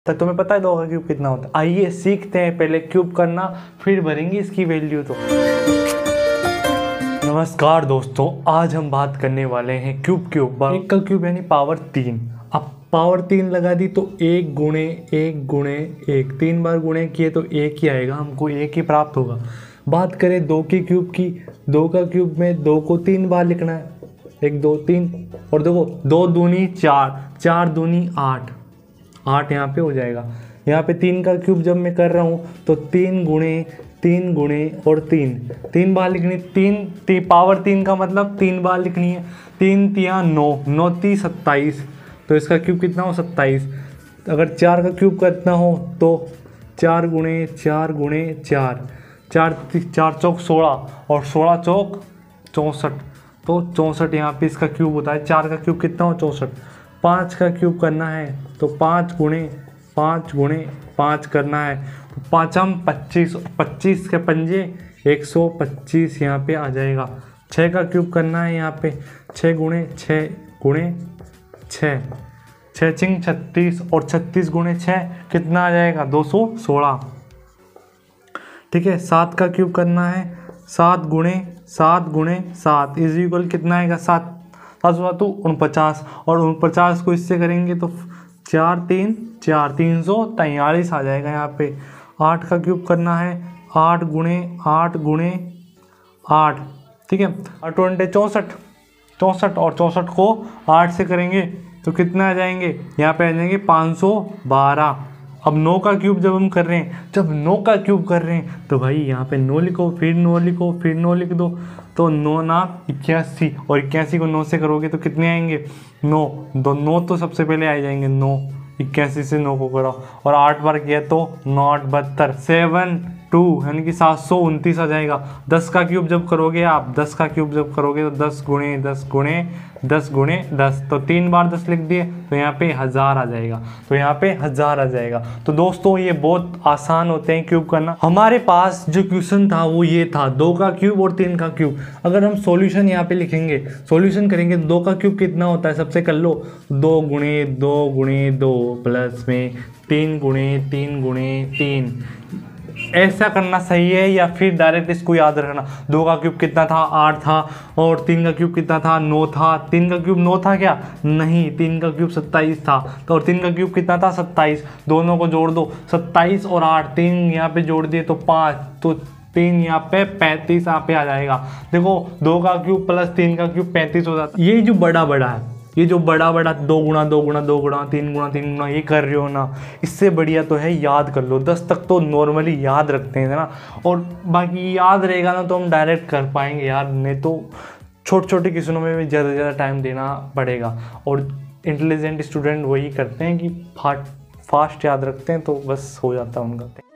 तो तुम्हें पता है 2 का क्यूब कितना होता है? आइए सीखते हैं पहले क्यूब करना, फिर भरेंगे इसकी वैल्यू। तो नमस्कार दोस्तों, आज हम बात करने वाले हैं क्यूब के ऊपर। 1 का क्यूब यानी पावर 3। अब पावर 3 लगा दी तो 1 गुणे 1 गुणे 1, 3 बार गुणे किए तो 1 ही आएगा, हमको 1 ही प्राप्त होगा। बात करें 2 के क्यूब की, 2 का क्यूब में 2 को 3 बार लिखना है, 1 2 3, और देखो 2 दूनी 4, 4 दूनी 8, 8 यहाँ पे हो जाएगा। यहाँ पे 3 का क्यूब जब मैं कर रहा हूँ तो 3 गुणे और 3 बार लिखनी, 3 पावर 3 का मतलब 3 बार लिखनी है। 3 तिया 9, 9 ती 27, तो इसका क्यूब कितना हो 27। अगर 4 का क्यूब करना हो तो 4 गुणे 4 गुणे 4, 4 चौक 16 और 16 चौक 64, तो 64 यहाँ पे इसका क्यूब होता है। 4 का क्यूब कितना हो 64। 5 का क्यूब करना है तो 5 गुणे 5 करना है, तो 5 25, 25 के पंजे 125 यहाँ पे आ जाएगा। 6 का क्यूब करना है, यहाँ पे 6 गुणे 6, 6 चिंग 36, और 36 गुणे 6 कितना आ जाएगा 216। ठीक है। 7 का क्यूब करना है, 7 गुणे 7 इज इक्वल कितना आएगा 7 तो 49, और 49 को इससे करेंगे तो 4 3 4, 343 आ जाएगा यहाँ पे। 8 का क्यूब करना है, 8 गुणे 8, ठीक है, 8 64, और 64 को 8 से करेंगे तो कितना आ जाएंगे, यहाँ पे आ जाएंगे 512। अब 9 का क्यूब जब हम कर रहे हैं, जब 9 का क्यूब कर रहे हैं तो भाई यहाँ पे 9 लिखो, फिर 9 लिखो, फिर 9 लिख दो, तो 9 ना 81, और 81 को 9 से करोगे तो कितने आएंगे 9, 9 तो सबसे पहले आ जाएंगे 9, 81 से 9 को कराओ, और 8 बार किया तो 9 8 72, 7 2 यानी कि 729 आ जाएगा। 10 का क्यूब जब करोगे आप, 10 का क्यूब जब करोगे तो 10 गुणे 10 गुणे 10 गुणे 10, तो 3 बार 10 लिख दिए तो यहाँ पे 1000 आ जाएगा, तो यहाँ पे 1000 आ जाएगा। तो दोस्तों ये बहुत आसान होते हैं क्यूब करना। हमारे पास जो क्वेश्चन था वो ये था 2 का क्यूब और 3 का क्यूब। अगर हम सॉल्यूशन यहाँ पे लिखेंगे, सॉल्यूशन करेंगे, 2 का क्यूब कितना होता है सबसे कर लो, 2 गुणे 2 प्लस में 3 गुणे 3। ऐसा करना सही है, या फिर डायरेक्ट इसको याद रखना। 2 का क्यूब कितना था 8 था, और 3 का क्यूब कितना था 9 था। 3 का क्यूब 9 था क्या? नहीं, 3 का क्यूब 27 था, तो और 3 का क्यूब कितना था 27। दोनों को जोड़ दो, 27 और 8, 3 यहाँ पे जोड़ दिए तो 5, तो 3 यहाँ पे 35 यहाँ पे आ जाएगा। देखो 2 का क्यूब प्लस 3 का क्यूब 35 हो जाता है। ये जो बड़ा है, ये जो बड़ा 2 गुणा 2 गुणा 2 गुणा 3 गुणा 3 गुणा ये कर रहे हो ना, इससे बढ़िया तो है याद कर लो। 10 तक तो नॉर्मली याद रखते हैं ना, और बाकी याद रहेगा ना तो हम डायरेक्ट कर पाएंगे यार, नहीं तो छोटे क्वेश्चनों में भी ज़्यादा टाइम देना पड़ेगा। और इंटेलिजेंट स्टूडेंट वही करते हैं कि फास्ट याद रखते हैं, तो बस हो जाता है उनका।